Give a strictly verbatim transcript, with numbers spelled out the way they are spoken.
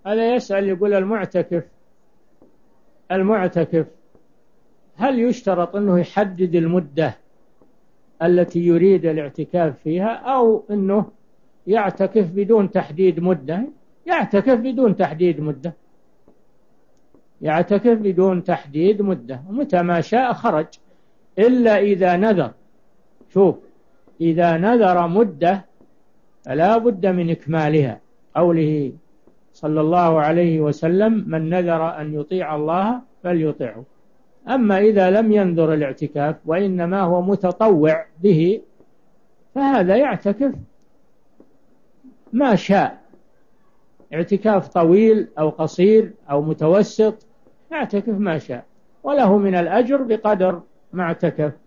هذا يسأل يقول المعتكف المعتكف هل يشترط أنه يحدد المدة التي يريد الاعتكاف فيها، أو أنه يعتكف بدون تحديد مدة؟ يعتكف بدون تحديد مدة، يعتكف بدون تحديد مدة، ومتى ما شاء خرج، إلا إذا نذر. شوف، إذا نذر مدة فلا بد من إكمالها، قوله صلى الله عليه وسلم: من نذر أن يطيع الله فليطيعه. أما إذا لم ينذر الاعتكاف وإنما هو متطوع به، فهذا يعتكف ما شاء، اعتكاف طويل أو قصير أو متوسط، يعتكف ما شاء، وله من الأجر بقدر ما اعتكف.